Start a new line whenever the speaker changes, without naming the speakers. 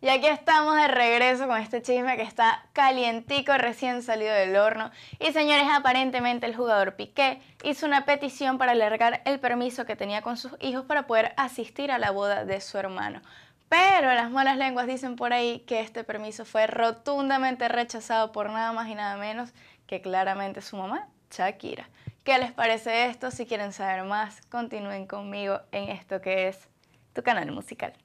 Y aquí estamos de regreso con este chisme que está calientico, recién salido del horno. Y señores, aparentemente el jugador Piqué hizo una petición para alargar el permiso que tenía con sus hijos para poder asistir a la boda de su hermano. Pero las malas lenguas dicen por ahí que este permiso fue rotundamente rechazado por nada más y nada menos que claramente su mamá, Shakira. ¿Qué les parece esto? Si quieren saber más, continúen conmigo en esto que es tu canal musical.